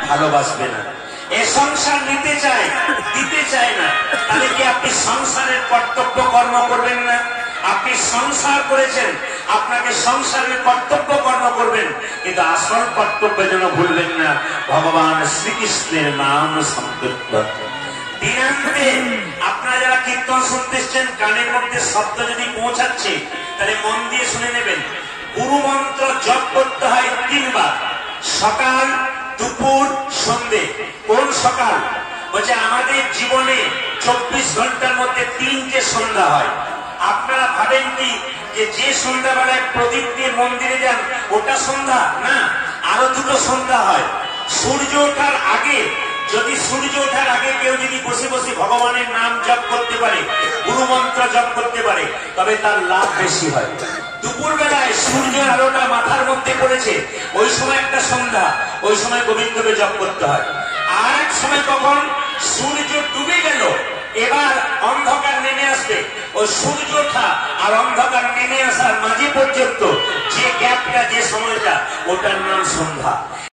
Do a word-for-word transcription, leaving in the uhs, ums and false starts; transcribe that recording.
ভালোবাসবে না। এ সংসার নিতে চায়, দিতে চায় না। তাহলে কি আপনি সংসারের কর্তব্য কর্ম করবেন না? আপনি সংসার করেছেন, আপনাকে সংসারের কর্তব্য কর্ম করবেন, কিন্তু আসল কর্তব্য যেন ভুলবেন না, ভগবান শ্রীকৃষ্ণের নাম সংকীর্তন। দিনান্তে আপনারা যারা কীর্তন শুনতেছেন, কানের মধ্যে শব্দ যদি পৌঁছাচ্ছে, তাহলে মন দিয়ে শুনে নেবেন। গুরু মন্ত্র জপ করতে হয় তিনবার, সকাল, দুপুর, সন্ধে। কোন সকাল? বলছে আমাদের জীবনে চব্বিশ ঘন্টার মধ্যে তিনটে সন্ধ্যা হয়। আপনারা ভাবেন কি যে যে সন্ধ্যাবেলায় প্রদীপ দিয়ে মন্দিরে যান ওটা সন্ধ্যা? না, আরো দুটো সন্ধ্যা হয়। সূর্য ওঠার আগে, যদি সূর্য ওঠার আগে কেউ যদি বসে বসে ভগবানের নাম জপ করতে পারে, গুরু মন্ত্র জপ করতে পারে, তবে তার লাভ বেশি হয়। দুপুর বেলায় সূর্যের আলোটা মাথার মধ্যে পড়েছে, ওই সময় একটা সন্ধ্যা, ওই সময় গোবিন্দকে জপ করতে হয়। আর এক সময় কখন? সূর্য ডুবে গেল, এবার অন্ধকার নেমে আসবে। ওই সূর্য ওঠা আর অন্ধকার নেমে আসার মাঝে পর্যন্ত যে গ্যাপটা, যে সময়টা, ওটার নাম সন্ধ্যা।